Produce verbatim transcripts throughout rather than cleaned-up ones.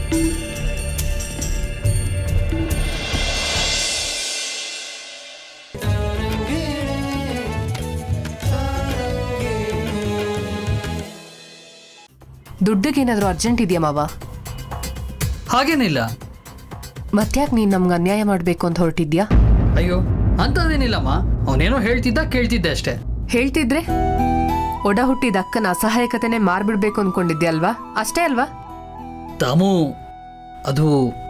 ದುಡ್ಡಿಗೇನಾದ್ರೂ urgent ಇದೆಯಾ ಮಾವ? ಹಾಗೇನಿಲ್ಲ. ಮತ್ತ್ಯಾಕೆ ನೀನು ನಮ್ಗೆ ಅನ್ಯಾಯ ಮಾಡಬೇಕು ಅಂತ ಹೊರಟಿದ್ಯಾ? ಅಯ್ಯೋ ಅಂಥದ್ದೇನಿಲ್ಲಮ್ಮ, ಅವನೇನೋ ಹೇಳ್ತಿದ್ದ ಕೇಳ್ತಿದ್ದೆ ಅಷ್ಟೇ. ಹೇಳ್ತಿದ್ರೆ ಒಡ ಹುಟ್ಟಿದ ಅಕ್ಕನ ಅಸಹಾಯಕತೆನೇ ಮಾರ್ಬಿಡ್ಬೇಕು ಅನ್ಕೊಂಡಿದ್ದೆ ಅಲ್ವಾ? ಅಷ್ಟೇ ಅಲ್ವಾ? ತಾಮು ಅದು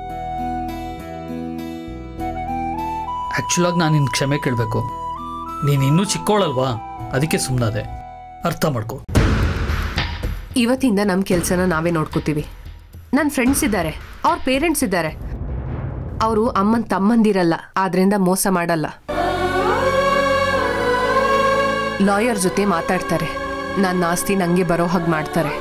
ಆ್ಯಕ್ಚುಲಾಗಿ ನಾನು ನಿನ್ನ ಕ್ಷಮೆ ಕೇಳಬೇಕು. ನೀನು ಇನ್ನೂ ಚಿಕ್ಕೋಳಲ್ವಾ, ಅದಕ್ಕೆ ಸುಮ್ಮನಾದೆ. ಅರ್ಥ ಮಾಡ್ಕೊ. ಇವತ್ತಿಂದ ನಮ್ಮ ಕೆಲಸನ ನಾವೇ ನೋಡ್ಕೋತೀವಿ. ನನ್ನ ಫ್ರೆಂಡ್ಸ್ ಇದ್ದಾರೆ, ಅವ್ರ ಪೇರೆಂಟ್ಸ್ ಇದ್ದಾರೆ. ಅವರು ಅಮ್ಮನ ತಮ್ಮಂದಿರಲ್ಲ, ಆದ್ರಿಂದ ಮೋಸ ಮಾಡಲ್ಲ. ಲಾಯರ್ ಜೊತೆ ಮಾತಾಡ್ತಾರೆ, ನನ್ನ ಆಸ್ತಿ ನನಗೆ ಬರೋ ಹಾಗೆ ಮಾಡ್ತಾರೆ.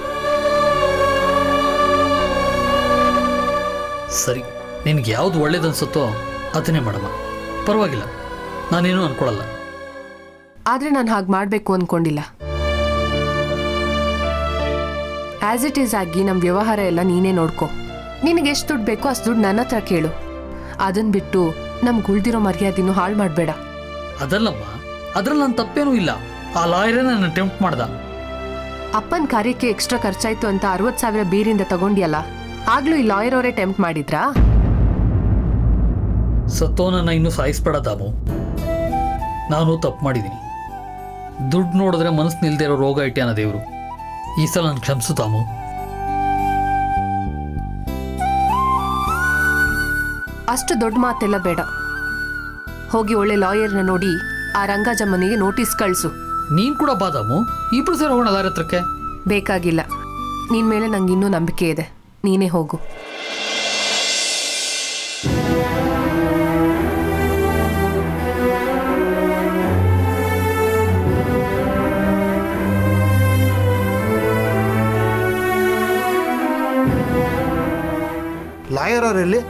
ಸರಿ, ನಿನಗೆ ಯಾವ್ದು ಒಳ್ಳೇದನ್ಸುತ್ತೋ ಅದನ್ನೇ ಮಾಡಮ್ಮ, ಪರವಾಗಿಲ್ಲ, ನಾನೇನು ಅನ್ಕೊಳಲ್ಲ. ಆದರೆ ನಾನು ಹಾಗೆ ಮಾಡಬೇಕು ಅಂದ್ಕೊಂಡಿಲ್ಲ. ಆ್ಯಸ್ ಇಟ್ ಈಸ್ ಆಗಿ ನಮ್ಮ ವ್ಯವಹಾರ ಎಲ್ಲ ನೀನೇ ನೋಡ್ಕೊ. ನಿನಗೆ ಎಷ್ಟು ದುಡ್ಡು ಬೇಕೋ ಅಷ್ಟು ದುಡ್ಡು ನನ್ನ ಹತ್ರ ಕೇಳು. ಅದನ್ನು ಬಿಟ್ಟು ನಮ್ಗೆ ಉಳ್ದಿರೋ ಮರ್ಯಾದೆನೂ ಹಾಳು ಮಾಡಬೇಡ. ಅದಲ್ಲಮ್ಮ, ಅದ್ರಲ್ಲಿ ನನ್ನ ತಪ್ಪೇನೂ ಇಲ್ಲ. ಆ ಲಾಯರೇ ನನ್ನ ಟೆಂಪ್ಟ್ ಮಾಡ್ದ. ಅಪ್ಪನ ಕಾರ್ಯಕ್ಕೆ ಎಕ್ಸ್ಟ್ರಾ ಖರ್ಚಾಯ್ತು ಅಂತ ಅರವತ್ತು ಸಾವಿರ ಬೀರಿಂದ ತಗೊಂಡ್ಯಲ್ಲ, ಆಗ್ಲೂ ಈ ಲಾಯರ್ ಅವರೇ ಟೆಂಪ್ಟ್ ಮಾಡಿದ್ರಾ? ಸತ್ತೋನನ್ನ ಇನ್ನೂ ಸಾಯಿಸ್ಬೇಡ ದಾಮು. ನಾನು ತಪ್ಪು ಮಾಡಿದ್ದೀನಿ. ದುಡ್ಡು ನೋಡಿದ್ರೆ ಮನಸ್ಸು ನಿಲ್ದೇ ಇರೋ ರೋಗ ಇಟ್ಯಾನ ದೇವರು. ಈ ಸಲ ನಾನು ಕ್ಷಮಿಸು ತಾಮು. ಅಷ್ಟು ದೊಡ್ಡ ಮಾತೆಲ್ಲ ಬೇಡ. ಹೋಗಿ ಒಳ್ಳೆ ಲಾಯರ್ನ ನೋಡಿ ಆ ರಂಗಾಜಮ್ಮನಿಗೆ ನೋಟಿಸ್ ಕಳಿಸು. ನೀನ್ ಕೂಡ ಬಾದಾಮು, ಇಬ್ರು ಸೇರಿ ಹೋಗೋಣ ಲಾಯರ್ ಹತ್ರಕ್ಕೆ. ಬೇಕಾಗಿಲ್ಲ, ನಿನ್ ಮೇಲೆ ನಂಗೆ ಇನ್ನೂ ನಂಬಿಕೆ ಇದೆ. ನೀನೇ ಹೋಗು. ಲಾಯರ್ ಅವರಲ್ಲಿ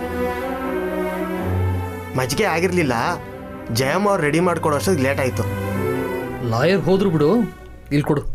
ಮಜ್ಜಿಗೆ ಆಗಿರ್ಲಿಲ್ಲ. ಜಯಮ್ಮ ಅವ್ರು ರೆಡಿ ಮಾಡ್ಕೊಡೋ ಅಷ್ಟೊಂದು ಲೇಟ್ ಆಯ್ತು. ಲಾಯರ್ ಹೋದ್ರು ಬಿಡು, ಇಲ್ಲಿ ಕೊಡು.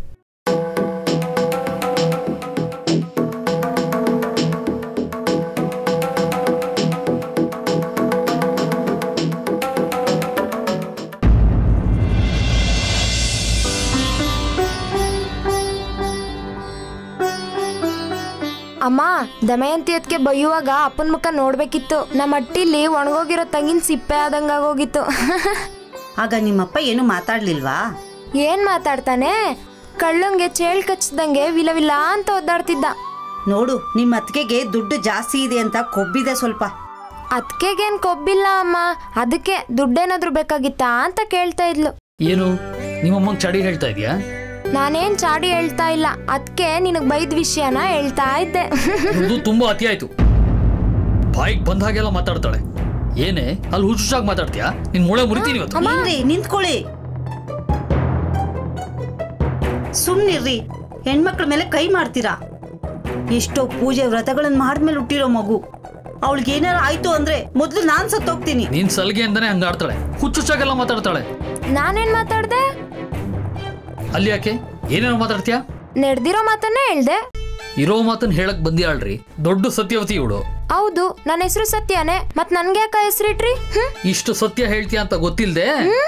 ಅಮ್ಮ, ದಮಯಂತಿ ಅದಕ್ಕೆ ಬೈಯುವಾಗ ಅಪ್ಪನ ಮುಖ ನೋಡ್ಬೇಕಿತ್ತು. ನಮ್ಮ ಅಟ್ಟಿಲಿ ಒಣಗೋಗಿರೋ ತಂಗಿನ ಸಿಪ್ಪೆ ಆದಂಗ ಆಗೋಗಿತ್ತು. ಆಗ ನಿಮ್ಮಪ್ಪ ಏನು ಮಾತಾಡ್ಲಿಲ್ವಾ? ಏನ್ ಮಾತಾಡ್ತಾನೆ? ಕಳ್ಳಂಗೆ ಚೇಳ್ ಕಚ್ಚದಂಗೆ ವಿಲವಿಲ್ಲ ಅಂತ ಒದ್ದಾಡ್ತಿದ್ದ. ನೋಡು, ನಿಮ್ಮ ಅತ್ತಿಗೆಗೆ ದುಡ್ಡು ಜಾಸ್ತಿ ಇದೆ ಅಂತ ಕೊಬ್ಬಿದೆ ಸ್ವಲ್ಪ. ಅದ್ಕೆಗೇನ್ ಕೊಬ್ಬಿಲ್ಲ ಅಮ್ಮ, ಅದಕ್ಕೆ ದುಡ್ಡೇನಾದ್ರೂ ಬೇಕಾಗಿತ್ತಾ ಅಂತ ಕೇಳ್ತಾ ಇದ್ಲು. ಏನು ನಿಮ್ಮಮ್ಮಂಗೆ ಚಾಡಿ ಹೇಳ್ತಾ ಇದೀಯಾ? ನಾನೇನ್ ಚಾಡಿ ಹೇಳ್ತಾ ಇಲ್ಲ, ಅದಕ್ಕೆ ನಿನಗ್ ಬೈದ್ ವಿಷಯನ ಹೇಳ್ತಾ ಇದ್ದೆ. ತುಂಬಾ ಅತಿ ಆಯ್ತು. ಬಾಯಿಗೆ ಬಂದ ಹಾಗೆಲ್ಲ ಮಾತಾಡ್ತಾಳೆ. ಏನೇ ಅಲ್ಲಿ ಹುಚ್ಚುಚ್ಚಾಗಿ ಮಾತಾಡ್ತೀಯಾ? ನಿನ್ ಮೂಳೆ ಮುರಿತೀನಿ ಇವತ್ತು. ನಿಂತ್ಕೊಳ್ಳಿ, ಸುಮ್ನಿರ್ರಿ. ಹೆಣ್ಮಕ್ಳ ಮೇಲೆ ಕೈ ಮಾಡ್ತೀರಾ? ಎಷ್ಟೋ ಪೂಜೆ ವ್ರತಗಳನ್ನ ಮಾಡಿದ್ಮೇಲೆ ಹುಟ್ಟಿರೋ ಮಗು. ಅವಳಿಗೆ ಏನಾರ ಆಯ್ತು ಅಂದ್ರೆ ಮೊದ್ಲು ನಾನ್ ಸತ್ತೋಗ್ತೀನಿ. ನೀನ್ ಸಲ್ಗೆ ಅಂತಾನೆ ಹಂಗಾಡ್ತಾಳೆ, ಹುಚ್ಚುಚ್ಚಾಗೆಲ್ಲ ಮಾತಾಡ್ತಾಳೆ. ನಾನೇನ್ ಮಾತಾಡ್ದೆ? ಅಲ್ಲಿ ಯಾಕೆ ಏನೇನೋ ಮಾತಾಡ್ತೀಯಾ? ನಡೆದಿರೋ ಮಾತನ್ನೇ ಹೇಳ್ದೆ. ಇರೋ ಮಾತನ್ನ ಹೇಳಕ್ ಬಂದಿಯಾಳ್ರಿ, ದೊಡ್ಡ ಸತ್ಯವತಿ ಇವಳು. ಹೌದು, ನನ್ನ ಹೆಸರು ಸತ್ಯನೇ. ಮತ್ ನನ್ಗೆ ಯಾಕ ಹೆಸರಿಟ್ರಿ? ಇಷ್ಟು ಸತ್ಯ ಹೇಳ್ತೀಯ ಅಂತ ಗೊತ್ತಿಲ್ದೆ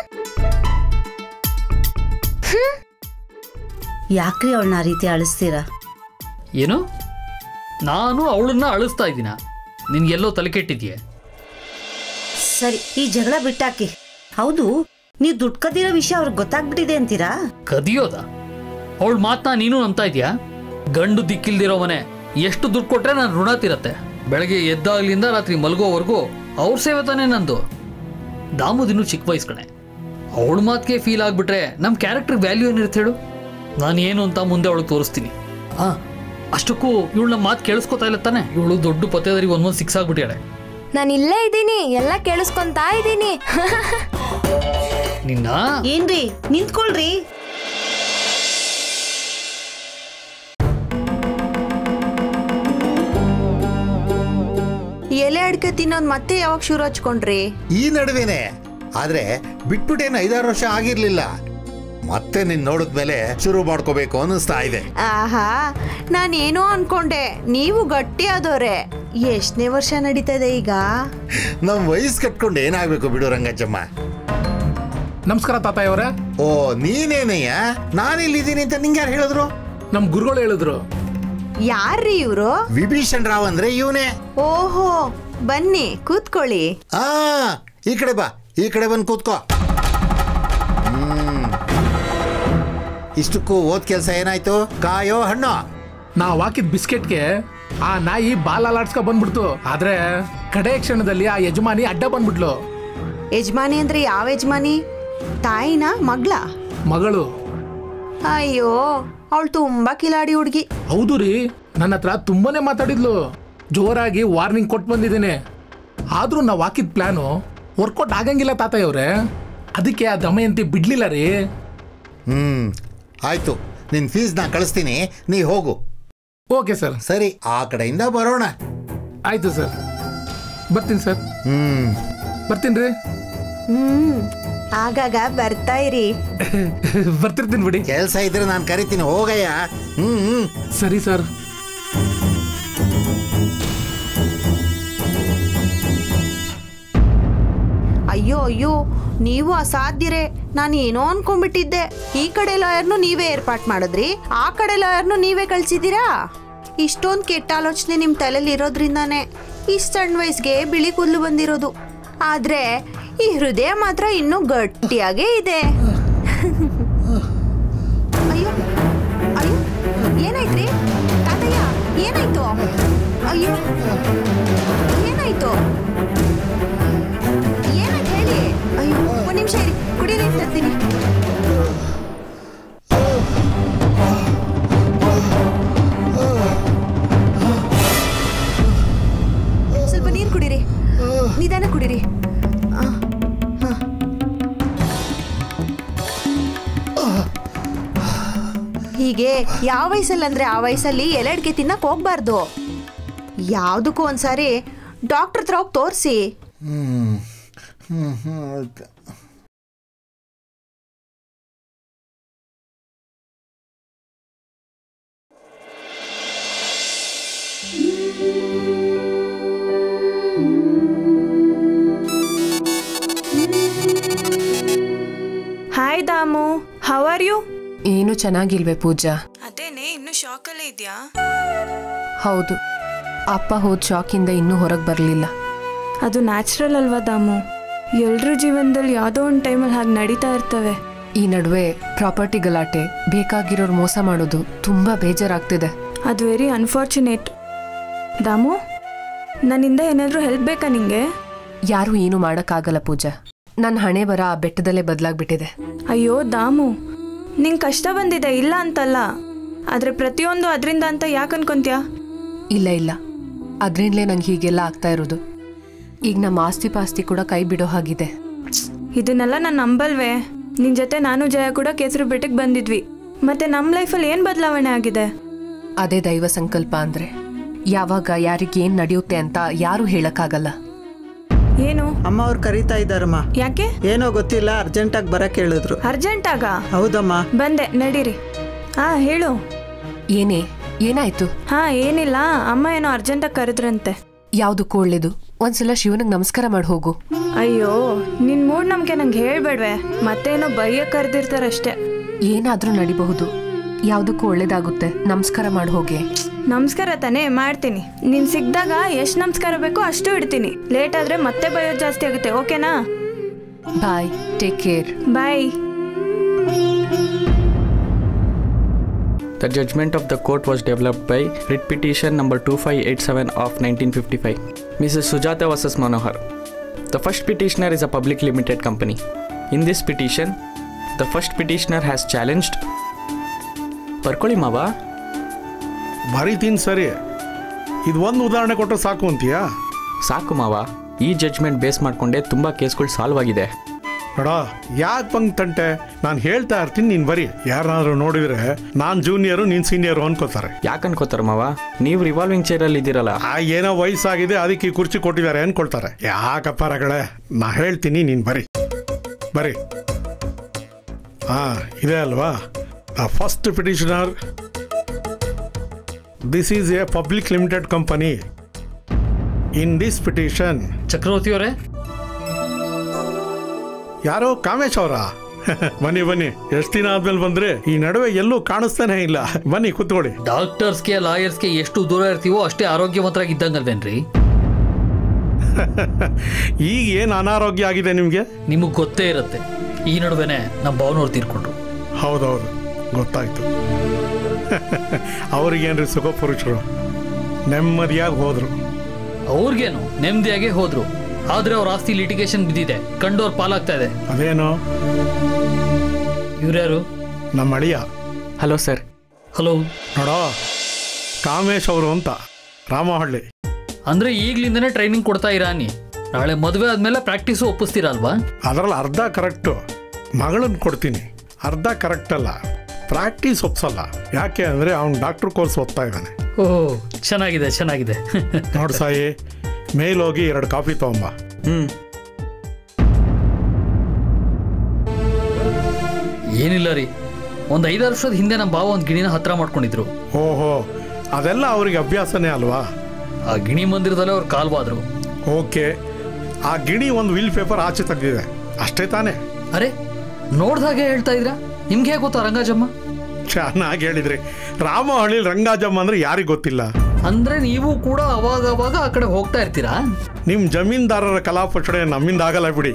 ಯಾಕ್ರಿ ಅವಳನ್ನ ಆ ರೀತಿ ಅಳಿಸ್ತೀರಾ? ಏನು, ನಾನು ಅವಳನ್ನ ಅಳಿಸ್ತಾ ಇದ್ದೀನ? ನಿನ್ಗೆಲ್ಲೋ ತಲೆ ಕೆಟ್ಟಿದ್ಯೆ? ಸರಿ, ಈ ಜಗಳ ಬಿಟ್ಟಾಕಿ. ಹೌದು, ನೀವು ದುಡ್ಡು ಕದಿರೋ ವಿಷಯ ಅವ್ರಿಗೆ ಗೊತ್ತಾಗ್ಬಿಟ್ಟಿದೆ ಅಂತೀರಾ? ಕದಿಯೋದ? ಅವಳ ಮಾತನ್ನ ನೀನು ನಂಬ್ತಾ ಇದೀಯಾ? ಗಂಡು ದಿಕ್ಕಿಲ್ದಿರೋ ಮನೆ, ಎಷ್ಟು ದುಡ್ಡು ಕೊಟ್ರೆ ನಾನು ಋಣ ತೀರತ್ತೆ. ಬೆಳಗ್ಗೆ ಎದ್ದಾಗ್ಲಿಂದ ರಾತ್ರಿ ಮಲಗೋವರೆಗೂ ಅವ್ರ ಸೇವೆ ತಾನೇ ನಂದು. ದಾಮುದಿನ್ನು ಚಿಕ್ಕ ವಯಸ್ಸು ಕಣೆ. ಅವಳ ಮಾತಿಗೆ ಫೀಲ್ ಆಗ್ಬಿಟ್ರೆ ನಮ್ಮ ಕ್ಯಾರೆಕ್ಟರ್ ವ್ಯಾಲ್ಯೂ ಏನಿರುತ್ತೆ ಹೇಳು? ನಾನು ಏನು ಅಂತ ಮುಂದೆ ಅವಳಿಗೆ ತೋರಿಸ್ತೀನಿ. ಆ ಅಷ್ಟಕ್ಕೂ ಇವಳು ನಮ್ಮ ಮಾತು ಕೇಳಿಸ್ಕೊತಾ ಇಲ್ಲ ತಾನೆ? ಇವಳು ದೊಡ್ಡ ಪತ್ತೇದರಿಗೆ ಒಂದೊಂದು ಸಿಕ್ಸ್ ಆಗ್ಬಿಟ್ಟಾಳೆ. ನಾನು ಇಲ್ಲೇ ಇದ್ದೀನಿ, ಎಲ್ಲ ಕೇಳಿಸ್ಕೊಂತಾ ಇದ್ದೀನಿ. ನಿನ್ನ ಏನ್ರಿ, ನಿಂತ್ಕೊಳ್ರಿ. ಎಲೆ ಅಡಿಕೆ ತಿನ್ನೋದು ಮತ್ತೆ ಯಾವಾಗ ಶುರು ಹಚ್ಕೊಂಡ್ರಿ? ಈ ನಡುವೆನೆ. ಆದ್ರೆ ಬಿಟ್ಬಿಟ್ಟೇನು ಐದಾರು ವರ್ಷ ಆಗಿರ್ಲಿಲ್ಲ. ಮತ್ತೆ ನಿನ್ ನೋಡಿದ್ಮೇಲೆ ಶುರು ಮಾಡ್ಕೋಬೇಕು ಅನ್ನಿಸ್ತಾ ಇದೆ. ಆಹಾ ನಾನೇನೋ ಅನ್ಕೊಂಡೆ ನೀವು ಗಟ್ಟಿ ಆದವ್ರೆ. ಎಷ್ಟನೇ ವರ್ಷ ನಡೀತದೆ ಈಗ? ನಮ್ ವಯಸ್ಸು ಕಟ್ಕೊಂಡು ಏನಾಗ್ಬೇಕು ಬಿಡು ರಂಗಜ್ಜಮ್ಮ. ನಮಸ್ಕಾರ ತಾತಾಯವರೇ. ಓ ನೀನೇನಯ್ಯ, ನಾನಿಲ್ಲಿದ್ದೀನಿ ಅಂತ ನಿಂಗೆ ಯಾರು ಹೇಳಿದ್ರು? ನಮ್ ಗುರುಗಳು ಹೇಳಿದ್ರು. ಯಾರ್ರೀ ಇವ್ರು? ವಿಭೀಷಣ್ ರಾವ್ ಅಂದ್ರೆ ಇವನೇ. ಓಹೋ ಬನ್ನಿ ಕೂತ್ಕೊಳ್ಳಿ. ಆ ಈ ಕಡೆ ಬಾ, ಈ ಕಡೆ ಬಂದು ಕೂತ್ಕೋ. ಹ್ಮ್ ಇಷ್ಟಕ್ಕೂ ಓದ್ ಕೆಲ್ಸ ಏನಾಯ್ತು? ಕಾಯೋ ಹಣ್ಣು? ನಾವ್ ಹಾಕಿದ್ ಬಿಸ್ಕೆಟ್ಗೆ ಆ ನಾಯಿ ಬಾಲ್ ಅಲಾಡ್ಸ್ಕೊ ಬಂದ್ಬಿಡ್ತು. ಆದ್ರೆ ಕಡೆ ಕ್ಷಣದಲ್ಲಿ ಆ ಯಜಮಾನಿ ಅಡ್ಡ ಬಂದ್ಬಿಟ್ಲು. ಯಜಮಾನಿ ಅಂದ್ರೆ ಯಾವ ಯಜಮಾನಿ? ತಾಯಿನ ಮಗ್ಳ? ಮಗಳು. ಅಯ್ಯೋ ಅವಳು ತುಂಬಾ ಕಿಲಾಡಿ ಹುಡುಗಿ. ಹೌದು ರೀ, ನನ್ನ ಹತ್ರ ತುಂಬಾನೇ ಮಾತಾಡಿದ್ಲು. ಜೋರಾಗಿ ವಾರ್ನಿಂಗ್ ಕೊಟ್ಟು ಬಂದಿದ್ದೇನೆ. ಆದ್ರೂ ನಾವ್ ಹಾಕಿದ್ ಪ್ಲಾನು ವರ್ಕೌಟ್ ಆಗಂಗಿಲ್ಲ ತಾತಾಯವ್ರೆ. ಅದಕ್ಕೆ ಆ ದಮಯಂತಿ ಬಿಡ್ಲಿಲ್ಲ ರೀ. ಹ್ಮ್ ಆಯ್ತು, ನಿನ್ ಫೀಸ್ ನಾ ಕಳಿಸ್ತೀನಿ, ನೀ ಹೋಗು. Okay sir. ಸರಿ, ಆ ಕಡೆಯಿಂದ ಬರೋಣ. ಆಯ್ತು ಸರ್, ಬರ್ತೀನಿ ಸರ್. ಹ್ಮ್ ಬರ್ತೀನಿ ರೀ. ಹ್ಮ್ ಆಗಾಗ ಬರ್ತಾ ಇರಿ. ಬರ್ತಿರ್ತೀನಿ ಬಿಡಿ. ಕೆಲಸ ಇದ್ರೆ ನಾನು ಕರಿತೀನಿ, ಹೋಗಯ್ಯ. ಹ್ಮ್ ಹ್ಮ್ ಸರಿ ಸರ್. ಅಯ್ಯೋ ಅಯ್ಯೋ ನೀವು ಅಸಾಧ್ಯರೇ. ನಾನು ಏನೋ ಅನ್ಕೊಂಡ್ಬಿಟ್ಟಿದ್ದೆ. ಈ ಕಡೆ ಲಾಯರ್ನು ನೀವೇ ಏರ್ಪಾಟ್ ಮಾಡಿದ್ರಿ, ಆ ಕಡೆ ಲಾಯರ್ನು ನೀವೇ ಕಳ್ಸಿದ್ದೀರಾ. ಇಷ್ಟೊಂದು ಕೆಟ್ಟ ಆಲೋಚನೆ ನಿಮ್ಮ ತಲೆಯಲ್ಲಿ ಇರೋದ್ರಿಂದಾನೆ ಇಷ್ಟು ಸಣ್ಣ ವಯಸ್ಸಿಗೆ ಬಿಳಿ ಕೂದಲು ಬಂದಿರೋದು. ಆದ್ರೆ ಈ ಹೃದಯ ಮಾತ್ರ ಇನ್ನೂ ಗಟ್ಟಿಯಾಗೇ ಇದೆ. ಅಯ್ಯೋ ಅಯ್ಯೋ ಏನಾಯ್ತ್ರಿ ತಾತಯ್ಯ? ಏನಾಯ್ತು? ಅಯ್ಯೋ ಏನಾಯ್ತು? ಏನಾಯ್ತು ಹೇಳಿ. ಅಯ್ಯೋ ಒಂದು ನಿಮಿಷ ಇರಿ, ಕುಡಿಯಲಿ ತರ್ತೀನಿ. ಸ್ವಲ್ಪ ನೀರು ಕುಡೀರಿ, ನಿಧಾನ ಕುಡೀರಿ. ಹೀಗೆ ಯಾವ ವಯಸ್ಸಲ್ಲಿ ಅಂದ್ರೆ ಆ ವಯಸ್ಸಲ್ಲಿ ಎಲೆ ಅಡಿಕೆ ತಿನ್ನಕ್ ಹೋಗ್ಬಾರ್ದು. ಯಾವುದಕ್ಕೂ ಒಂದ್ಸಾರಿ ಡಾಕ್ಟರ್ ಹತ್ರ ಹೋಗಿ ತೋರಿಸಿ. ಹ್ಮ್ ಹ್ಮ್ ಹ್ಮ್ hi Damu, how are you? ಏನು ಚೆನ್ನಾಗಿಲ್ವೇ ಪೂಜಾ? ಅದೇನೆ, ಇನ್ನು ಶಾಕಲ್ಲೇ ಇದೆಯಾ? ಹೌದು, ಅಪ್ಪ ಹೋದ ಶಾಕಿಂದ ಇನ್ನೂ ಹೊರಗೆ ಬರಲಿಲ್ಲ. ಅದು ನ್ಯಾಚುರಲ್ ಅಲ್ವಾ ದಾಮು? ಎಲ್ರ ಜೀವನದಲ್ಲಿ ಯಾವುದೋ ಒಂದು ಟೈಮಲ್ಲಿ ಹಾಗೆ ನಡೀತಾ ಇರ್ತವೆ. ಈ ನಡುವೆ ಪ್ರಾಪರ್ಟಿ ಗಲಾಟೆ, ಬೇಕಾಗಿರೋರು ಮೋಸ ಮಾಡೋದು ತುಂಬಾ ಬೇಜಾರಾಗ್ತಿದೆ. ಅದು ವೆರಿ ಅನ್ಫಾರ್ಚುನೇಟ್. ದಾಮು, ನನ್ನಿಂದ ಏನಾದರೂ ಹೆಲ್ಪ್ ಬೇಕಾ ನಿಂಗೆ? ಯಾರೂ ಏನು ಮಾಡೋಕ್ಕಾಗಲ್ಲ ಪೂಜಾ. ನನ್ನ ಹಣೆ ಬರ ಆ ಬೆಟ್ಟದಲ್ಲೇ ಬದಲಾಗ್ಬಿಟ್ಟಿದೆ. ಅಯ್ಯೋ ದಾಮು, ನಿಂಗೆ ಕಷ್ಟ ಬಂದಿದೆ, ಇಲ್ಲ ಅಂತಲ್ಲ. ಆದರೆ ಪ್ರತಿಯೊಂದು ಅದರಿಂದ ಅಂತ ಯಾಕೆ ಅನ್ಕೊಂತೀಯ? ಇಲ್ಲ ಇಲ್ಲ, ಅದರಿಂದಲೇ ನಂಗೆ ಹೀಗೆಲ್ಲ ಆಗ್ತಾ ಇರೋದು. ಈಗ ನಮ್ಮ ಆಸ್ತಿ ಪಾಸ್ತಿ ಕೂಡ ಕೈ ಬಿಡೋ ಹಾಗಿದೆ. ಇದನ್ನೆಲ್ಲ ನಾನು ನಂಬಲ್ವೇ? ನಿನ್ನ ಜೊತೆ ನಾನು ಜಯ ಕೂಡ ಕೇಸರಿ ಬೆಟ್ಟಕ್ಕೆ ಬಂದಿದ್ವಿ. ಮತ್ತೆ ನಮ್ಮ ಲೈಫಲ್ಲಿ ಏನು ಬದಲಾವಣೆ ಆಗಿದೆ? ಅದೇ ದೈವ ಸಂಕಲ್ಪ ಅಂದರೆ. ಯಾವಾಗ ಯಾರಿಗೇನು ನಡೆಯುತ್ತೆ ಅಂತ ಯಾರೂ ಹೇಳಕ್ಕಾಗಲ್ಲ. ಏನು? ಅಮ್ಮ ಅವ್ರು ಕರೀತಾ ಇದ್ದಾರಮ್ಮ. ಯಾಕೆ? ಏನೋ ಗೊತ್ತಿಲ್ಲ, ಅರ್ಜೆಂಟಾಗಿ ಬರಕ್ಕೆ ಹೇಳಿದ್ರು. ಅರ್ಜೆಂಟಾಗ? ಹೌದಮ್ಮ. ಬಂದೆ, ನಡೀರಿ. ಹಾ ಹೇಳು. ಏನೇ, ಏನಾಯ್ತು? ಹಾ ಏನಿಲ್ಲ, ಅಮ್ಮ ಏನೋ ಅರ್ಜೆಂಟಾಗಿ ಕರೆದ್ರಂತೆ. ಯಾವುದಕ್ಕೂ ಒಳ್ಳೇದು, ಒಂದ್ಸಲ ಶಿವನಿಗೆ ನಮಸ್ಕಾರ ಮಾಡಿ ಹೋಗು. ಅಯ್ಯೋ, ನಿನ್ ಮೂಢನಂಬಿಕೆ ನಂಗೆ ಹೇಳ್ಬೇಡ್ವೆ, ಮತ್ತೇನೋ ಬೈಯಕ್ಕೆ ಕರೆದಿರ್ತಾರಷ್ಟೇ. ಏನಾದ್ರೂ ನಡಿಬಹುದು, ಯಾವುದಕ್ಕೂ ಒಳ್ಳೇದಾಗುತ್ತೆ. ನಮಸ್ಕಾರ ಮಾಡಿ ಹೋಗಿ. ನಮಸ್ಕಾರ ತಾನೇ, ಮಾಡ್ತೀನಿ. ನೀನ್ ಸಿಕ್ಕಿದಾಗ ಎಷ್ಟು ನಮಸ್ಕಾರ ಬೇಕೋ ಅಷ್ಟು ಇಡ್ತೀನಿ. ಲೇಟ್ ಆದ್ರೆ ಮತ್ತೆ ಬೈಯೋದು ಜಾಸ್ತಿ ಆಗುತ್ತೆ, ಓಕೆನಾ? Bye, take care. Bye. The judgment of the court was developed by writ petition number two five eight seven of nineteen fifty-five. Missus Sujata versus Manohar. The first petitioner is a public limited company. In this petition, the first petitioner has challenged. ಬರ್ಕೊಳ್ಳಿ ಮಾವ. ಬರೀತೀನಿ ಸರಿ. ಇದು ಒಂದು ಉದಾಹರಣೆ ಕೊಟ್ಟರೆ ಸಾಕು ಅಂತೀಯಾ? ಸಾಕು ಮಾವ, ಈ ಜಡ್ಜ್ಮೆಂಟ್ ಬೇಸ್ ಮಾಡಿಕೊಂಡೆ ತುಂಬ ಕೇಸ್ಗಳು ಸಾಲ್ವ್ ಆಗಿದೆ. ನೋಡ, ಯಾಕೆ ಬಂಗ್ ತಂಟೆ? ನಾನು ಹೇಳ್ತಾ ಇರ್ತೀನಿ, ನೀನು ಬರೀ. ಯಾರನ್ನಾದ್ರೂ ನೋಡಿದ್ರೆ ನಾನು ಜೂನಿಯರು ನೀನು ಸೀನಿಯರು ಅನ್ಕೋತಾರೆ. ಯಾಕೆ ಅನ್ಕೋತಾರೆ ಮಾವ? ನೀವು ರಿವಾಲ್ವಿಂಗ್ ಚೇರಲ್ಲಿ ಇದ್ದೀರಲ್ಲ. ಆ ಏನೋ ವಯಸ್ಸಾಗಿದೆ, ಅದಕ್ಕೆ ಈ ಕುರ್ಚಿ ಕೊಟ್ಟಿದ್ದಾರೆ ಅನ್ಕೊಳ್ತಾರೆ. ಯಾಕಪ್ಪ ರಗಳೇ, ನಾ ಹೇಳ್ತೀನಿ, ನೀನು ಬರೀ ಬರೀ. ಹಾಂ ಇದೆ ಅಲ್ವಾ the first petitioner. This is a public limited company. In this petition. Chakravarthi ಅವರೇ, ಯಾರೋ ಕಾಮೇಶ್ ಅವರ? ಬನ್ನಿ ಬನ್ನಿ, ಎಷ್ಟು ದಿನ ಆದ್ಮೇಲೆ ಬಂದ್ರೆ. ಈ ನಡುವೆ ಎಲ್ಲೂ ಕಾಣಿಸ್ತಾನೆ ಇಲ್ಲ. ಬನ್ನಿ ಕೂತ್ಕೊಳ್ಳಿ. ಡಾಕ್ಟರ್ಸ್ಗೆ ಲಾಯರ್ಸ್ಗೆ ಎಷ್ಟು ದೂರ ಇರ್ತೀವೋ ಅಷ್ಟೇ ಆರೋಗ್ಯವಂತರಾಗಿ ಇದ್ದಂಗಲ್ವೇನ್ರಿ? ಈಗ ಏನು ಅನಾರೋಗ್ಯ ಆಗಿದೆ ನಿಮಗೆ? ನಿಮಗೆ ಗೊತ್ತೇ ಇರುತ್ತೆ. ಈ ನಡುವೆನೆ ನಮ್ಮ ಭಾವನವ್ರು ತೀರ್ಕೊಂಡ್ರು. ಹೌದೌದು, ಗೊತ್ತಾಯ್ತು. ಅವ್ರಿಗೇನ್ರಿ ಸುಖ ಪುರುಷರು, ನೆಮ್ಮದಿಯಾಗಿ ಹೋದ್ರು. ಅವ್ರಿಗೇನು ನೆಮ್ಮದಿಯಾಗೆ ಹೋದ್ರು, ಆದ್ರೆ ಅವ್ರ ಆಸ್ತಿ ಲಿಟಿಗೇಷನ್ ಬಿದ್ದಿದೆ, ಕಂಡೋರ್ ಪಾಲಾಗ್ತಾ ಇದೆ. ಅದೇನು? ಇವ್ರ್ಯಾರು? ನಮ್ಮ ಅಳಿಯ. Hello sir. ಹಲೋ. ನೋಡೋ, ಕಾಮೇಶ್ ಅವರು ಅಂತ, ರಾಮಹಳ್ಳಿ. ಅಂದ್ರೆ ಈಗ್ಲಿಂದನೇ ಟ್ರೈನಿಂಗ್ ಕೊಡ್ತಾ ಇರಾನಿ, ನಾಳೆ ಮದುವೆ ಆದ್ಮೇಲೆ ಪ್ರಾಕ್ಟೀಸು ಒಪ್ಪಿಸ್ತೀರಲ್ವಾ? ಅದರಲ್ಲಿ ಅರ್ಧ ಕರೆಕ್ಟು ಮಗಳನ್ನ ಕೊಡ್ತೀನಿ, ಅರ್ಧ ಕರೆಕ್ಟ್ ಅಲ್ಲ, ಪ್ರಾಕ್ಟೀಸ್ ಒಪ್ಸಲ್ಲ. ಯಾಕೆ ಅಂದರೆ ಅವ್ನು ಡಾಕ್ಟರ್ ಕೋರ್ಸ್ ಓದ್ತಾ ಇದ್ದಾನೆ. ಓಹ್, ಚೆನ್ನಾಗಿದೆ ಚೆನ್ನಾಗಿದೆ. ನೋಡು ಸಾಯಿ, ಮೇಲೋಗಿ ಎರಡು ಕಾಫಿ ತಗೊಂಬ. ಹ್ಮ್. ಏನಿಲ್ಲ ರೀ, ಒಂದು ಐದಾರು ವರ್ಷದ ಹಿಂದೆ ನಮ್ಮ ಬಾವ ಒಂದು ಗಿಣಿನ ಹತ್ರ ಮಾಡ್ಕೊಂಡಿದ್ರು. ಓಹೋ, ಅದೆಲ್ಲ ಅವ್ರಿಗೆ ಅಭ್ಯಾಸನೇ ಅಲ್ವಾ? ಆ ಗಿಣಿ ಮಂದಿರದಲ್ಲೇ ಅವ್ರು ಕಾಲ್ವಾದ್ರು. ಓಕೆ, ಆ ಗಿಣಿ ಒಂದು ವಿಲ್ ಪೇಪರ್ ಆಚೆ ತೆಗೆದಿದೆ ಅಷ್ಟೇ ತಾನೇ? ಅರೆ, ನೋಡ್ದಾಗೆ ಹೇಳ್ತಾ ಇದ್ರ, ನಿಮ್ಗೆ ಹೇಗೆ ಗೊತ್ತಾ ರಂಗಾಜಮ್ಮ? ಚೆನ್ನಾಗಿ ಹೇಳಿದ್ರಿ. ರಾಮಹಳ್ಳಿ ರಂಗಾಜಮ್ಮ ಅಂದ್ರೆ ಯಾರಿಗೆ ಗೊತ್ತಿಲ್ಲ? ಅಂದ್ರೆ ನೀವು ಕೂಡ ಅವಾಗ ಅವಾಗ ಆ ಕಡೆ ಹೋಗ್ತಾ ಇರ್ತೀರಾ? ನಿಮ್ ಜಮೀನ್ದಾರರ ಕಲಾಪಚಡೆ ನಮ್ಮಿಂದ ಆಗಲ್ಲ ಬಿಡಿ.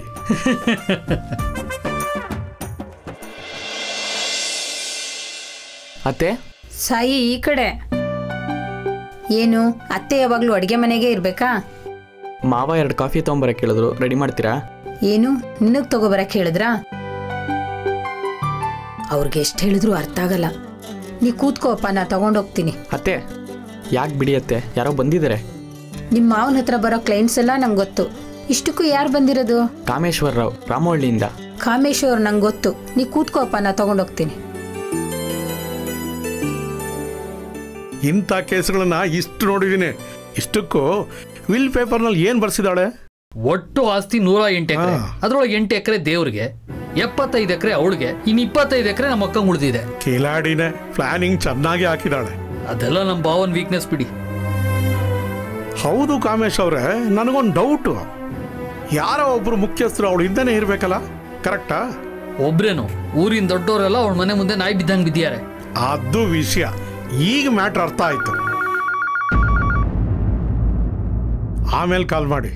ಅತ್ತೆ ಸಾಯಿ, ಈ ಕಡೆ. ಏನು ಅತ್ತೆ ಯಾವಾಗ್ಲೂ ಅಡಿಗೆ ಮನೆಗೆ ಇರ್ಬೇಕಾ? ಮಾವ ಎರಡು ಕಾಫಿ ತಗೊಂಬರಕ್ಕೆ ಹೇಳಿದ್ರು, ರೆಡಿ ಮಾಡ್ತೀರಾ? ಏನು ನಿನ್ನಗ್ ತಗೋಬರಕ್ಕೆ ಹೇಳಿದ್ರಾ? ಅವ್ರಿಗೆ ಎಷ್ಟು ಹೇಳಿದ್ರು ಅರ್ಥ ಆಗಲ್ಲ. ನೀ ಕೂತ್ಕೋಪ್ಪ, ನಾ ತಗೊಂಡೋಗ್ತೀನಿ. ಅತ್ತೆ ಯಾಕೆ ಬಿಡಿ ಅತ್ತೆ, ಯಾರೋ ಬಂದಿದ್ದಾರೆ. ನಿಮ್ಮ ಮಾವನ ಹತ್ರ ಬರೋ ಕ್ಲೈಂಟ್ಸ್ ಎಲ್ಲ ನಂಗೆ ಗೊತ್ತು. ಇಷ್ಟಕ್ಕೂ ಯಾರು ಬಂದಿರೋದು? ಕಾಮೇಶ್ವರ್ ರಾವ್, ರಾಮಹಳ್ಳಿಯಿಂದ. ಕಾಮೇಶ್ವರ್ ನಂಗೆ ಗೊತ್ತು. ನೀ ಕೂತ್ಕೋಪ್ಪ, ನಾ ತಗೊಂಡೋಗ್ತೀನಿ. ಇಂಥ ಕೇಸ್ಗಳನ್ನ ಇಷ್ಟು ನೋಡಿದೀನಿ. ಇಷ್ಟಕ್ಕೂ ವಿಲ್ ಪೇಪರ್ನಲ್ಲಿ ಏನು ಬರ್ಸಿದಾಳೆ? ಒಟ್ಟು ಆಸ್ತಿ ನೂರ ಎಂಟು ಎಕರೆ, ಅದ್ರೊಳಗೆ ಎಂಟು ಎಕರೆ ದೇವ್ರಿಗೆ, ಎಪ್ಪತ್ತೈದು ಎಕರೆ ಅವಳಿಗೆ, ಇನ್ನು ಇಪ್ಪತ್ತೈದು ಎಕರೆ ನಮ್ಮ ಅಕ್ಕ ಉಳಿದಿದೆ. ಕಿಲಾಡಿನೇ, ಪ್ಲಾನಿಂಗ್ ಚೆನ್ನಾಗಿ ಹಾಕಿದಾಳೆ. ಅದೆಲ್ಲ ನಮ್ಮ ಭಾವನ್ ವೀಕ್ನೆಸ್ ಬಿಡಿ. ಹೌದು ಕಾಮೇಶ್ ಅವ್ರೆ, ನನಗೊಂದು ಡೌಟು. ಯಾರೋ ಒಬ್ರು ಮುಖ್ಯಸ್ಥರು ಅವಳು ಇದ್ದಾನೆ ಇರ್ಬೇಕಲ್ಲ, ಕರೆಕ್ಟಾ? ಒಬ್ರೇನು, ಊರಿನ ದೊಡ್ಡವರೆಲ್ಲ ಅವಳ ಮನೆ ಮುಂದೆ ನಾಯಿ ಬಿದ್ದಂಗೆ ಬಿದ್ದಿದ್ದಾರೆ. ಅದು ವಿಷಯ. ಈಗ ಮ್ಯಾಟ್ರ್ ಅರ್ಥ ಆಯ್ತು. ಆಮೇಲೆ ಕಾಲ್ ಮಾಡಿ.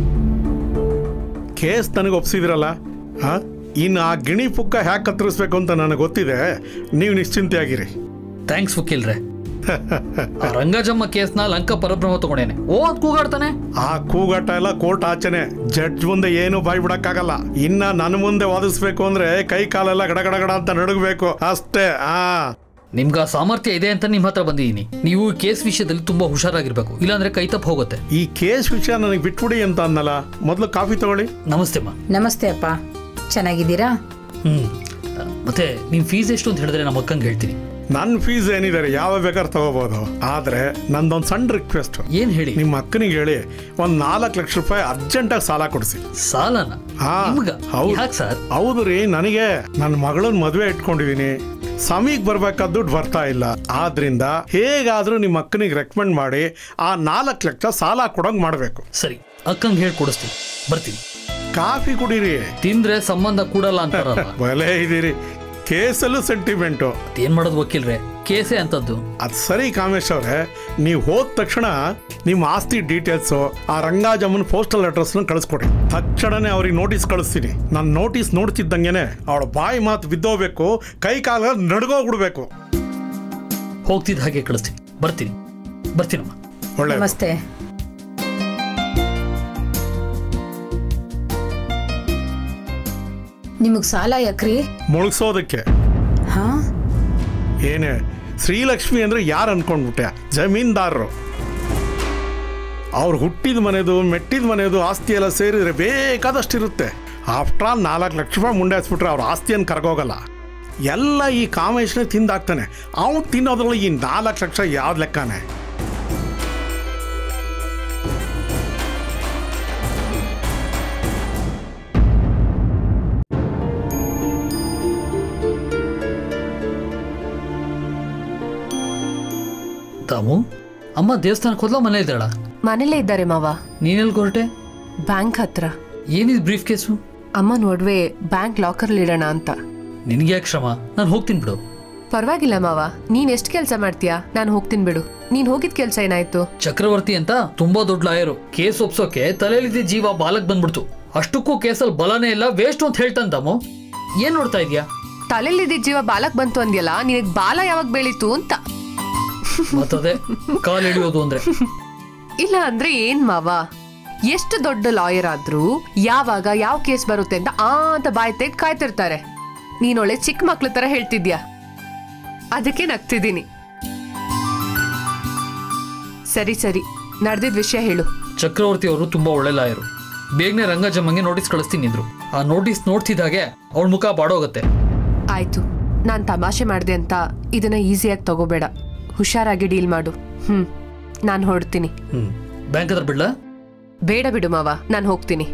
ಕೇಸ್ ನನಗೆ ಒಪ್ಸಿದ್ರಲ್ಲ, ಹಾ, ಇನ್ನು ಆ ಗಿಣಿ ಪುಕ್ಕ ಹ್ಯಾಕ್ ಕತ್ತರಿಸ್ಬೇಕು ಅಂತ ನನಗೆ ಗೊತ್ತಿದೆ. ನೀವು ನಿಶ್ಚಿಂತೆ ಆಗಿರಿ. ಥ್ಯಾಂಕ್ಸ್ ವಕೀಲ್ರೆ. ರಂಗಾಜಮ್ಮ ಕೇಸ್ನ ಲಂಕಾ ಪರಬ್ರಹ್ಮ ತಗೊಂಡೇನೆ. ಓ ಅದ್ ಕೂಗಾಡ್ತಾನೆ. ಆ ಕೂಗಾಟ ಎಲ್ಲ ಕೋರ್ಟ್ ಆಚೆನೆ, ಜಡ್ಜ್ ಮುಂದೆ ಏನು ಬಾಯ್ ಬಿಡಕ್ಕಾಗಲ್ಲ. ಇನ್ನ ನನ್ನ ಮುಂದೆ ವಾದಿಸ್ಬೇಕು ಅಂದ್ರೆ ಕೈ ಕಾಲೆಲ್ಲ ಗಡಗಡಗಡ ಅಂತ ನಡುಗಬೇಕು ಅಷ್ಟೇ. ಆ ನಿಮ್ಗೆ ಆ ಸಾಮರ್ಥ್ಯ ಇದೆ ಅಂತ ನಿಮ್ಮ ಹತ್ರ ಬಂದಿದ್ದೀನಿ. ನೀವು ಕೇಸ್ ವಿಷಯದಲ್ಲಿ ತುಂಬಾ ಹುಷಾರಾಗಿರ್ಬೇಕು, ಇಲ್ಲಾಂದ್ರೆ ಕೈ ತಪ್ಪ ಹೋಗುತ್ತೆ. ಈ ಕೇಸ್ ವಿಷಯ ನನಗೆ ಬಿಟ್ಬಿಡಿ ಅಂತ ಅನ್ನಲ್ಲ. ಮೊದಲು ಕಾಫಿ ತಗೊಳ್ಳಿ. ನಮಸ್ತೆ ಅಮ್ಮ. ನಮಸ್ತೆ ಅಪ್ಪ, ಚೆನ್ನಾಗಿದ್ದೀರಾ? ಹ್ಮ್. ಮತ್ತೆ ನಿಮ್ ಫೀಸ್ ಎಷ್ಟು ಅಂತ ಹೇಳಿದ್ರೆ ನಮ್ಮ ಅಕ್ಕಂಗೆ ಹೇಳ್ತೀನಿ. ನನ್ನ ಫೀಸ್ ಏನಿದೆ ಯಾವ ಬೇಕಾದ್ರೆ ತಗೋಬಹುದು. ಆದ್ರೆ ನಂದೊಂದು ಸಣ್ಣ ರಿಕ್ವೆಸ್ಟ್. ಏನ್ ಹೇಳಿ? ನಿಮ್ಮ ಅಕ್ಕನಿಗೆ ಹೇಳಿ ಒಂದ್ ನಾಲ್ಕು ಲಕ್ಷ ರೂಪಾಯಿ ಅರ್ಜೆಂಟಾಗಿ ಸಾಲ ಕೊಡಿಸಿ. ಸಾಲನ? ಹೌದು ರೀ, ನನಗೆ ನನ್ನ ಮಗಳನ್ನ ಮದುವೆ ಇಟ್ಕೊಂಡಿದೀನಿ. ಸಮೀಗ್ ಬರ್ಬೇಕಾದ ದುಡ್ಡು ಬರ್ತಾ ಇಲ್ಲ. ಆದ್ರಿಂದ ಹೇಗಾದ್ರೂ ನಿಮ್ಮ ಅಕ್ಕನಿಗೆ ರೆಕಮೆಂಡ್ ಮಾಡಿ ಆ ನಾಲ್ಕು ಲಕ್ಷ ಸಾಲ ಕೊಡಂಗ್ ಮಾಡ್ಬೇಕು. ಸರಿ, ಅಕ್ಕಂಗೆ ಹೇಳಿ ಕೊಡಿಸ್ತೀನಿ. ಬರ್ತೀನಿ. ಕಾಫಿ ಕುಡೀರಿ. ತಿಂದ್ರೆ ಸಂಬಂಧ ಕೂಡಲ್ಲ ಅಂತಾರಲ್ಲ. ಬಲೆ ಇದೀರಿ. ಕೇಸಲ್ಲೂ ಸೆಂಟಿಮೆಂಟು. ಏನ್ ಮಾಡೋದು ವಕೀಲ್ರೆ, ಕೇಸೇ ಅಂತದ್ದು. ಅದ್ ಸರಿ ಕಾಮೇಶ್ ಅವ್ರೆ, ನೀವು ಹೋದ ತಕ್ಷಣ ನಿಮ್ಮ ಆಸ್ತಿ ಡೀಟೇಲ್ಸು ಆ ರಂಗಾಜಮ್ಮನ ಪೋಸ್ಟಲ್ ಅಡ್ರೆಸ್ನ ಕಳಿಸ್ಕೊಡಿ. ತಕ್ಷಣನೇ ಅವ್ರಿಗೆ ನೋಟಿಸ್ ಕಳಿಸ್ತೀನಿ. ನಾನು ನೋಟಿಸ್ ನೋಡ್ತಿದ್ದಂಗೆನೆ ಅವಳ ಬಾಯಿ ಮಾತು ಬಿದ್ದೋಗ್ಬೇಕು, ಕೈ ಕಾಲ ನಡ್ಗೋಗ್ಬಿಡ್ಬೇಕು. ಹೋಗ್ತಿದ್ದ ಹಾಗೆ ಕಳಿಸ್ತೀನಿ. ಬರ್ತೀನಿ ಬರ್ತೀನಮ್ಮ. ಒಳ್ಳೆ. ನಮಸ್ತೆ. ನಿಮಗ್ ಸಾಲ ಯಾಕ್ರಿ? ಮುಳುಗ್ಸೋದಕ್ಕೆ. ಹಾ, ಏನೇ ಶ್ರೀಲಕ್ಷ್ಮಿ ಅಂದ್ರೆ ಯಾರು ಅನ್ಕೊಂಡ್ಬಿಟ್ಟೆ? ಜಮೀನ್ದಾರರು. ಅವ್ರು ಹುಟ್ಟಿದ ಮನೆದು ಮೆಟ್ಟಿದ ಮನೆದು ಆಸ್ತಿ ಎಲ್ಲ ಸೇರಿದ್ರೆ ಬೇಕಾದಷ್ಟಿರುತ್ತೆ. ಆಫ್ಟರ್ ಆಲ್ ನಾಲ್ಕು ಲಕ್ಷ ರೂಪಾಯಿ ಮುಂಡೆ ಹಚ್ಬಿಟ್ರೆ ಅವ್ರ ಆಸ್ತಿಯನ್ನು ಕರ್ಗೋಗಲ್ಲ. ಎಲ್ಲ ಈ ಕಾಮೇಶ್ನೇ ತಿಂದಾಕ್ತಾನೆ. ಅವ್ನು ತಿನ್ನೋದ್ರಲ್ಲಿ ಈ ನಾಲ್ಕು ಲಕ್ಷ ಯಾವ್ದು ಲೆಕ್ಕನೇ? ಅಮ್ಮ ದೇವಸ್ಥಾನಕ್ಕೆ ಹೋದ್ಲ ಮನೆ ಇದ್ದಾಳ? ಮನೇಲೇ ಇದ್ದಾರೆ ಮಾವ. ನೀನೆಲ್ಲಿ ಹೊರಟೆ? ಬ್ಯಾಂಕ್ ಹತ್ರ. ಏನಿದ್ ಬ್ರೀಫ್ ಕೇಸು? ಅಮ್ಮನ ಒಡವೆ ಬ್ಯಾಂಕ್ ಲಾಕರ್ಲಿ ಇಡೋಣ ಅಂತ. ನಿನ್ಗೆ ಯಾಕೆ ಶ್ರಮ? ನಾನು ಹೋಗ್ತೀನಿ ಬಿಡು. ಪರವಾಗಿಲ್ಲ ಮಾವ, ನೀನ್ ಎಷ್ಟು ಕೆಲಸ ಮಾಡ್ತೀಯಾ, ನಾನು ಹೋಗ್ತೀನಿ ಬಿಡು. ನೀನ್ ಹೋಗಿದ್ ಕೆಲ್ಸ ಏನಾಯ್ತು? ಚಕ್ರವರ್ತಿ ಅಂತ ತುಂಬಾ ದೊಡ್ಡ ಲಾಯರು. ಕೇಸ್ ಒಪ್ಸೋಕೆ ತಲೆಯಲ್ಲಿದ್ದ ಜೀವ ಬಾಲಕ್ ಬಂದ್ಬಿಡ್ತು. ಅಷ್ಟಕ್ಕೂ ಕೇಸಲ್ಲಿ ಬಲನೇ ಇಲ್ಲ, ವೇಸ್ಟ್ ಅಂತ ಹೇಳ್ತಂದಮ್ಮ. ಏನ್ ನೋಡ್ತಾ ಇದೀಯಾ? ತಲೆಯಲ್ಲಿದ್ದ ಜೀವ ಬಾಲಕ್ ಬಂತು ಅಂದ್ಯಲ್ಲ, ನಿನಗ್ ಬಾಲ ಯಾವಾಗ ಬೆಳೀತು ಅಂತ. ಮತ್ತದೇ ಕಾಲ್ ಹಿಡಿಯೋದು ಅಂದ್ರೆ. ಇಲ್ಲ ಅಂದ್ರೆ ಏನ್ ಮಾವ, ಎಷ್ಟು ದೊಡ್ಡ ಲಾಯರ್ ಆದ್ರೂ ಯಾವಾಗ ಯಾವ ಕೇಸ್ ಬರುತ್ತೆ ಅಂತ ಆ ಅಂತ ಬಾಯ್ ತೆಗ್ ಕಾಯ್ತಿರ್ತಾರೆ. ನೀನೊಳ್ಳೆ ಚಿಕ್ಕ ಮಕ್ಳ ತರ ಹೇಳ್ತಿದ್ಯಾ, ಅದಕ್ಕೆ ನಗ್ತಿದ್ದೀನಿ. ಸರಿ ಸರಿ, ನಡೆದಿದ್ ವಿಷಯ ಹೇಳು. ಚಕ್ರವರ್ತಿ ಅವರು ತುಂಬಾ ಒಳ್ಳೆ ಲಾಯರು. ಬೇಗನೆ ರಂಗಜಮ್ಮಂಗೆ ನೋಟಿಸ್ ಕಳಿಸ್ತೀನಿ ಇದ್ರು. ಆ ನೋಟಿಸ್ ನೋಡ್ತಿದ್ದಾಗೆ ಅವಳ ಮುಖ ಬಾಡೋಗತ್ತೆ. ಆಯ್ತು, ನಾನ್ ತಮಾಷೆ ಮಾಡ್ದೆ ಅಂತ ಇದನ್ನ ಈಸಿಯಾಗಿ ತಗೋಬೇಡ. ಹುಷಾರಾಗಿ ಡೀಲ್ ಮಾಡು. ಹ್ಮ್, ನಾನು ಹೊರಡ್ತೀನಿ. ಹ್ಮ್, ಬ್ಯಾಂಕ್ ಹತ್ರ ಬಿಡ್ಲಾ? ಬೇಡ ಬಿಡು ಮಾವ, ನಾನು ಹೋಗ್ತೀನಿ.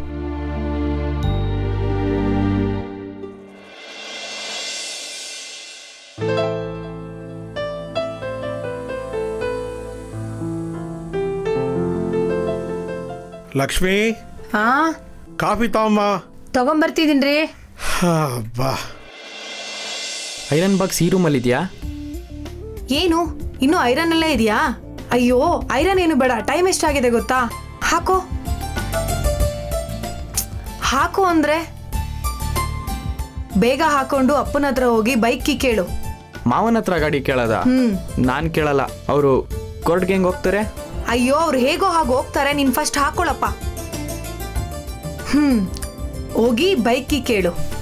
ಲಕ್ಷ್ಮಿ, ಹಾ ಕಾಫಿ ತಗೊಂಬ. ತಗೊಂಬರ್ತಿದ್ದೀನ್ರಿ. ಬಾ. ಐರನ್ ಬಾಕ್ಸ್ ಈ ರೂಮಲ್ಲಿ ಇದೆಯಾ? ಏನು ಇನ್ನೂ ಐರನ್ ಎಲ್ಲ ಇದೆಯಾ? ಅಯ್ಯೋ, ಐರನ್ ಏನು ಬೇಡ, ಟೈಮ್ ಎಷ್ಟಾಗಿದೆ ಗೊತ್ತಾ? ಹಾಕೋ ಹಾಕೋ ಅಂದ್ರೆ ಬೇಗ ಹಾಕೊಂಡು ಅಪ್ಪನ ಹತ್ರ ಹೋಗಿ ಬೈಕ್ ಕೀ ಕೇಳು. ಮಾವನ ಹತ್ರ ಗಾಡಿ ಕೇಳದ? ಹ್ಮ್, ನಾನ್ ಕೇಳಲ್ಲ. ಅವರು ಕೋರ್ಟ್ಗೆ ಹೆಂಗ್ ಹೋಗ್ತಾರೆ? ಅಯ್ಯೋ, ಅವ್ರು ಹೇಗೋ ಹಾಗೆ ಹೋಗ್ತಾರೆ, ನೀನ್ ಫಸ್ಟ್ ಹಾಕೊಳಪ್ಪ. ಹ್ಮ್, ಹೋಗಿ ಬೈಕ್ ಕೀ ಕೇಳು.